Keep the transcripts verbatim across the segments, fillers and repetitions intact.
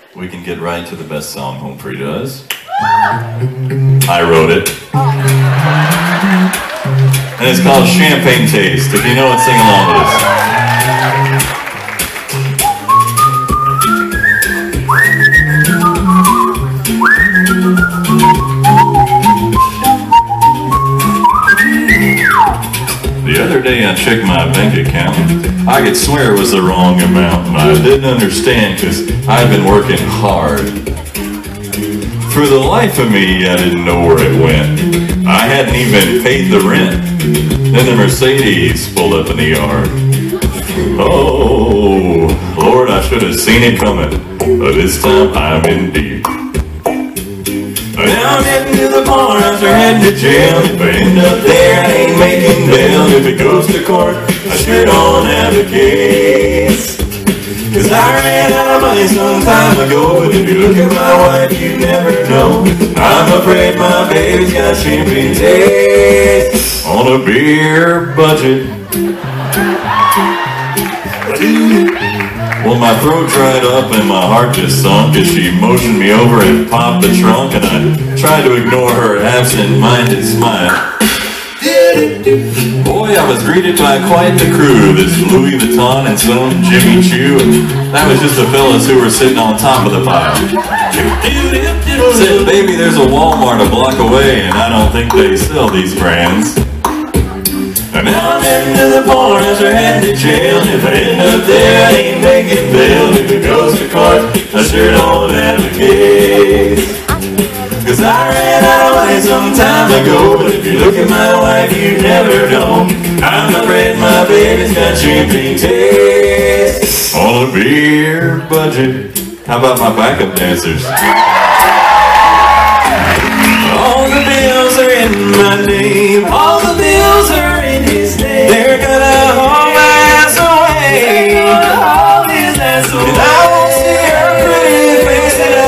we can get right to the best song Home Free does. I wrote it. And it's called Champagne Taste. If you know it, sing along with us. The other day I checked my bank account. I could swear it was the wrong amount, and I didn't understand because I'd been working hard. For the life of me, I didn't know where it went. I hadn't even paid the rent. Then the Mercedes pulled up in the yard. Oh, Lord, I should have seen it coming, but this time I'm in deep. Now I'm heading to the bar after heading to jail. If I end up there, I ain't making bail. If it goes to court, I sure don't have a case. Cause I ran out of money some time ago. But if you look at my wife, you never know. I'm afraid my baby's got champagne taste on a beer budget. Well, my throat dried up and my heart just sunk as she motioned me over and popped the trunk, and I tried to ignore her absent-minded smile. Boy, I was greeted by quite the crew. This Louis Vuitton and some Jimmy Choo, and that was just the fellas who were sitting on top of the pile. Said, baby, there's a Walmart a block away, and I don't think they sell these brands. And now I'm heading to the bar as we're heading to jail. If I end up there, I ain't making bail. If it goes to court, I sure don't have a case. Cause I ran out of money some time ago. But if you look at my wife, you never know. I'm afraid my baby's got champagne taste on a beer budget. How about my backup dancers? All the bills are in my name. All the bills are in his name. They're gonna haul my ass away. They're gonna haul his ass away. And I won't see her pretty face at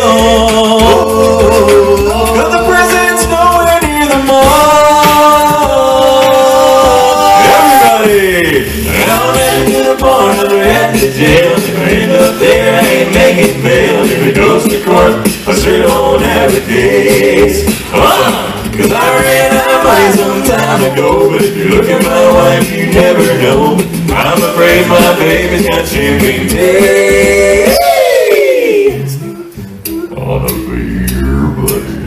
all. Cause the president's nowhere near the mall. Everybody! And I'm heading to the bar, another heading to jail. If I end up there, I ain't making bail. If it goes to court, I sure don't have a case. Uh, Cause I ran out of money some time ago. But if you look at my wife, you never know. I'm afraid my baby's got champagne taste on a beer budget.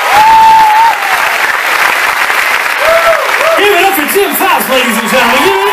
Tim Faust, ladies and gentlemen.